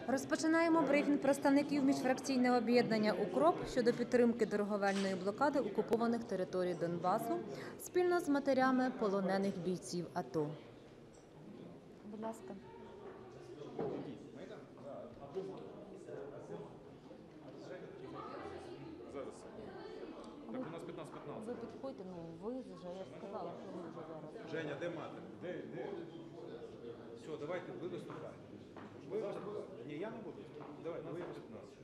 Розпочинаємо брифінг представників міжфракційного об'єднання «УКРОП» щодо підтримки торговельної блокади окупованих територій Донбасу спільно з матерями полонених бійців АТО. Будь ласка. Так, у нас 15-15. Ви підходьте, ви вже, я ж сказала, що ви вже зараз. Женя, де мати? Де? Все, давайте, ви виступаєте. Ви виступаєте. Ні, я не буду. Давай, ви виступаєте.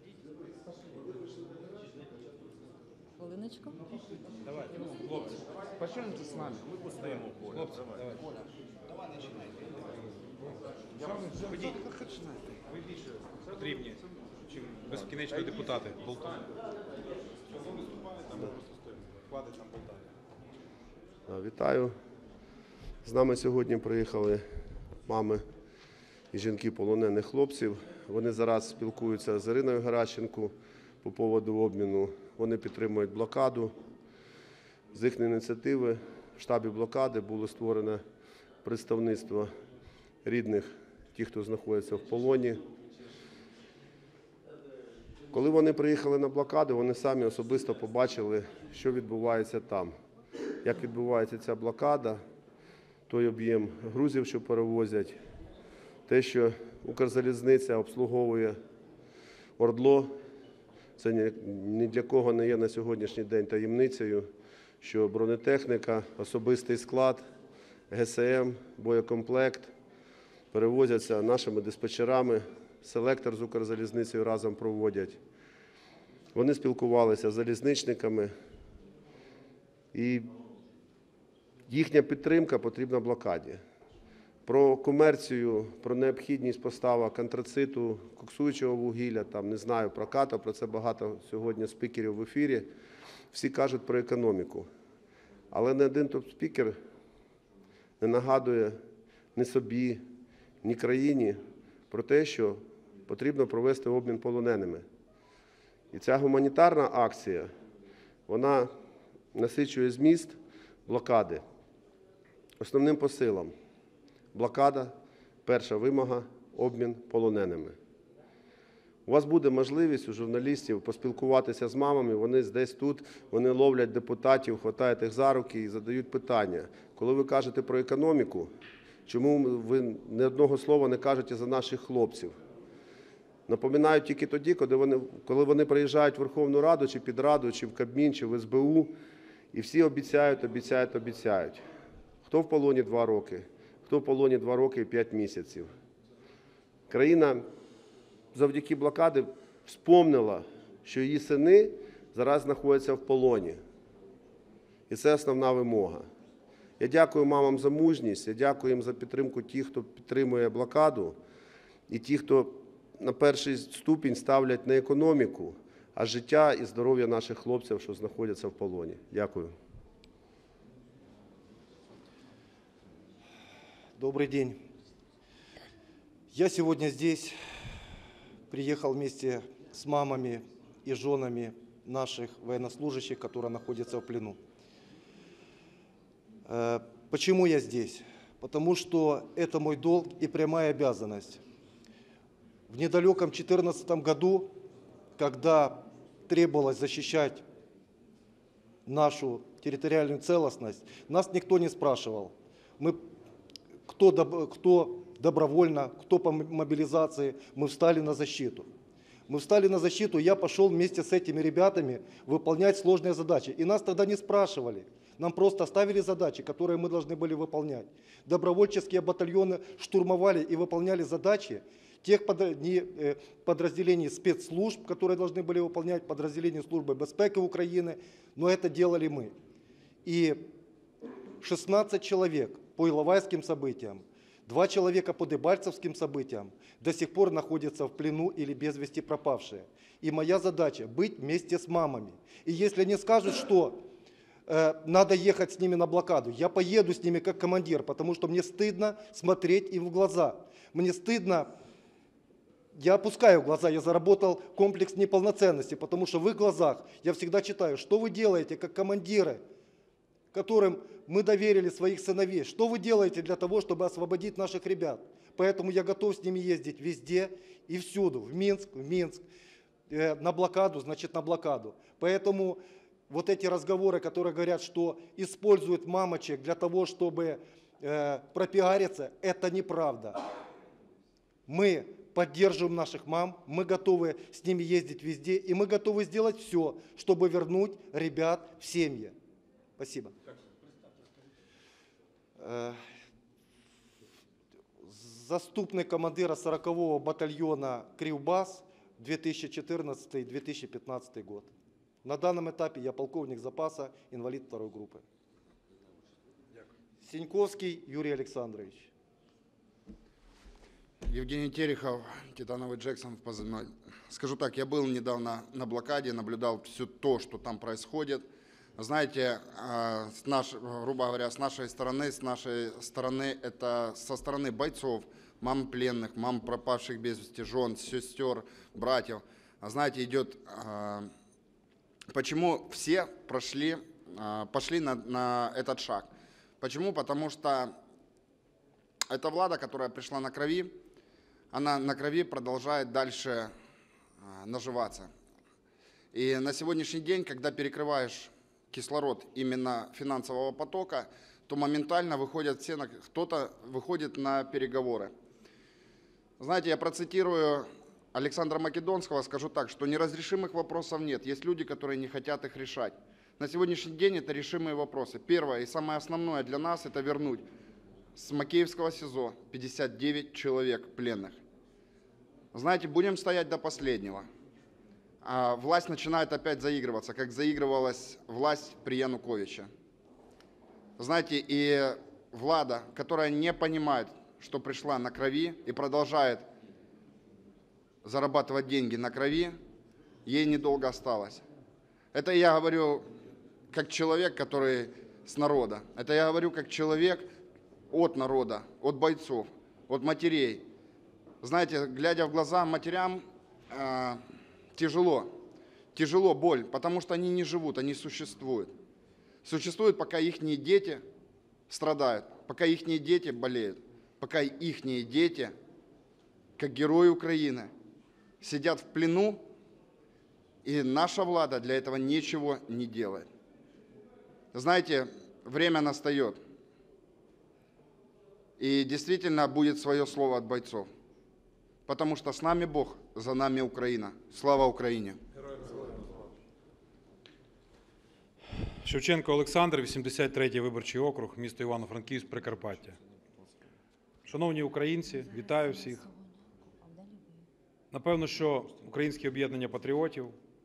Хвилиночку. Давайте, хлопці. Пойдемте с нами. Ми постоїмо в полі. Хлопці, Давай. давай начинайте. Ходіть. Ви більше потрібні, чим безкінечно депутати. Болтають. Ми виступаємо, там ми просто стоїмо. Хватить там болтати. Вітаю. З нами сьогодні приїхали мами і жінки полонених хлопців. Вони зараз спілкуються з Іриною Геращенко по поводу обміну. Вони підтримують блокаду. З їх ініціативи в штабі блокади було створено представництво рідних, тих, хто знаходиться в полоні. Коли вони приїхали на блокаду, вони самі особисто побачили, що відбувається там. Як відбувається ця блокада, той об'єм грузів, що перевозять, те, що Укрзалізниця обслуговує ОРДЛО, це ні для кого не є на сьогоднішній день таємницею, що бронетехніка, особистий склад, ГСМ, боєкомплект перевозяться нашими диспетчерами, селектор з Укрзалізницею разом проводять. Вони спілкувалися з залізничниками, і їхня підтримка потрібна блокаді. Про комерцію, про необхідність поставок антрациту, коксуючого вугілля, там, не знаю, прокату, про це багато сьогодні спікерів в ефірі. Всі кажуть про економіку. Але не один топ-спікер не нагадує ні собі, ні країні про те, що потрібно провести обмін полоненими. І ця гуманітарна акція, вона насичує зміст блокади основним посилом. Блокада, перша вимога – обмін полоненими. У вас буде можливість у журналістів поспілкуватися з мамами, вони десь тут, вони ловлять депутатів, хватають їх за руки і задають питання. Коли ви кажете про економіку, чому ви ні одного слова не кажете за наших хлопців? Напоминають тільки тоді, коли вони приїжджають в Верховну Раду, чи під Раду, чи в Кабмін, чи в СБУ, і всі обіцяють. Хто в полоні 2 роки, хто в полоні 2 роки і 5 місяців. Країна завдяки блокаді вспомнила, що її сини зараз знаходяться в полоні. І це основна вимога. Я дякую мамам за мужність, я дякую їм за підтримку тих, хто підтримує блокаду, і ті, хто на перший ступінь ставлять не економіку, а життя і здоров'я наших хлопців, що знаходяться в полоні. Дякую. Добрый день. Я сегодня здесь приехал вместе с мамами и женами наших военнослужащих, которые находятся в плену. Почему я здесь? Потому что это мой долг и прямая обязанность. В недалеком 2014 году, когда требовалось защищать нашу территориальную целостность, нас никто не спрашивал, кто добровольно, кто по мобилизации, мы встали на защиту. Мы встали на защиту, я пошел вместе с этими ребятами выполнять сложные задачи. И нас тогда не спрашивали, нам просто ставили задачи, которые мы должны были выполнять. Добровольческие батальоны штурмовали и выполняли задачи тех подразделений спецслужб, которые должны были выполнять, подразделений службы безпеки Украины, но это делали мы. И 16 человек по Иловайским событиям, 2 человека по Дебальцевским событиям до сих пор находятся в плену или без вести пропавшие. И моя задача – быть вместе с мамами. И если они скажут, что надо ехать с ними на блокаду, я поеду с ними как командир, потому что мне стыдно смотреть им в глаза. Мне стыдно, я опускаю глаза, я заработал комплекс неполноценности, потому что в их глазах я всегда читаю, что вы делаете как командиры, которым мы доверили своих сыновей. Что вы делаете для того, чтобы освободить наших ребят? поэтому я готов с ними ездить везде и всюду, в Минск, на блокаду, значит на блокаду. Поэтому вот эти разговоры, которые говорят, что используют мамочек для того, чтобы пропиариться, это неправда. Мы поддерживаем наших мам, мы готовы с ними ездить везде, и мы готовы сделать все, чтобы вернуть ребят в семьи. Спасибо. Заступник командира 40-го батальона Кривбас 2014-2015 год. На данном этапе я полковник запаса, инвалид второй группы. Синьковский Юрий Александрович. Евгений Терехов, Титановый Джексон в позывной. Скажу так, я был недавно на блокаде, наблюдал все то, что там происходит. Знаете, грубо говоря, с нашей стороны, это со стороны бойцов, мам пленных, мам пропавших без вести, жен, сестер, братьев. Знаете, идет, почему все пошли на этот шаг. Почему? Потому что эта влада, которая пришла на крови, она на крови продолжает дальше наживаться. И на сегодняшний день, когда перекрываешь кислород именно финансового потока, то моментально выходят все, кто-то выходит на переговоры. Знаете, я процитирую Александра Македонского, скажу так, что неразрешимых вопросов нет, есть люди, которые не хотят их решать. На сегодняшний день это решимые вопросы. Первое и самое основное для нас – это вернуть с Макеевского СИЗО 59 человек пленных. Знаете, будем стоять до последнего. А власть начинает опять заигрываться, как заигрывалась власть при Януковиче. Знаете, и влада, которая не понимает, что пришла на крови и продолжает зарабатывать деньги на крови, ей недолго осталось. Это я говорю как человек, который с народа. Это я говорю как человек от народа, от бойцов, от матерей. Знаете, глядя в глаза матерям, тяжело, боль, потому что они не живут, они существуют. Существуют, пока их дети страдают, пока их дети болеют, пока их дети, как герои Украины, сидят в плену, и наша влада для этого ничего не делает. Знаете, время настает, и действительно будет свое слово от бойцов, потому что с нами Бог, за нами Украина. Слава Україні! Шевченко Олександр, 83-й виборчий округ, місто Івано-Франківськ, Прикарпаття. Шановні українці, вітаю всіх. Напевно, що Українське об'єднання патріотів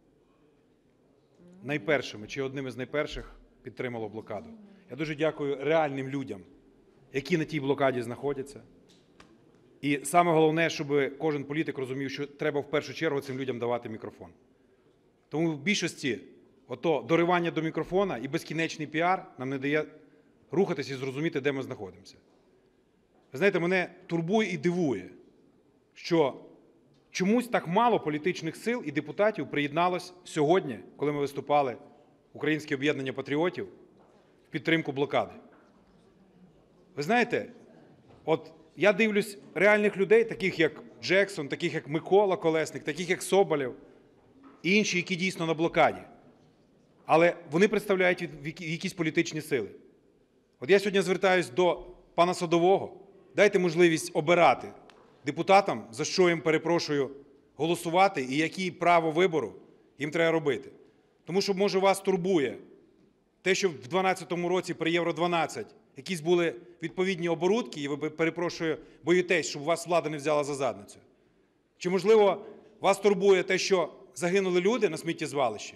найпершими чи одним із найперших підтримало блокаду. Я дуже дякую реальним людям, які на тій блокаді знаходяться. І саме головне, щоб кожен політик розумів, що треба в першу чергу цим людям давати мікрофон. Тому в більшості доривання до мікрофона і безкінечний піар нам не дає рухатись і зрозуміти, де ми знаходимося. Ви знаєте, мене турбує і дивує, що чомусь так мало політичних сил і депутатів приєдналось сьогодні, коли ми виступали Українське об'єднання патріотів в підтримку блокади. Ви знаєте, от я дивлюсь реальних людей, таких як Джексон, таких як Микола Колесник, таких як Соболєв і інші, які дійсно на блокаді. Але вони представляють якісь політичні сили. От я сьогодні звертаюсь до пана Садового. Дайте можливість обирати депутатам, за що їм, перепрошую, голосувати і які право вибору їм треба робити. Тому що, може, вас турбує те, що в 2012 році при Євро-12 якісь були відповідні оборудки, і ви, перепрошую, боїтесь, щоб вас влада не взяла за задницю. Чи, можливо, вас турбує те, що загинули люди на сміттєзвалищі?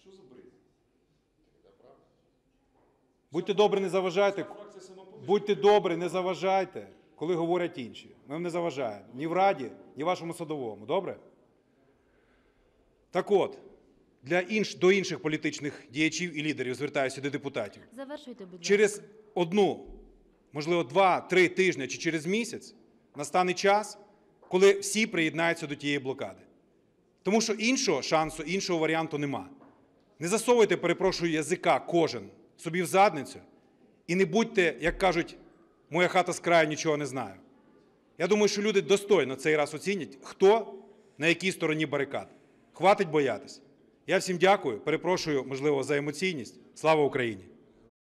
Будьте добрі, не заважайте. Будьте добрі, не заважайте, коли говорять інші. Ми вам не заважаємо. Ні в Раді, ні вашому Садовому. Добре? Так от, до інших політичних діячів і лідерів звертаюся до депутатів. Завершуйте, будь ласка. Через одну, можливо, 2-3 тижні чи через місяць настане час, коли всі приєднаються до тієї блокади. Тому що іншого шансу, іншого варіанту нема. Не засовуйте, перепрошую, язика кожен собі в задницю і не будьте, як кажуть, моя хата з краю, нічого не знаю. Я думаю, що люди достойно цей раз оцінять, хто на якій стороні барикад. Хватить боятися. Я всім дякую, перепрошую, можливо, за емоційність. Слава Україні!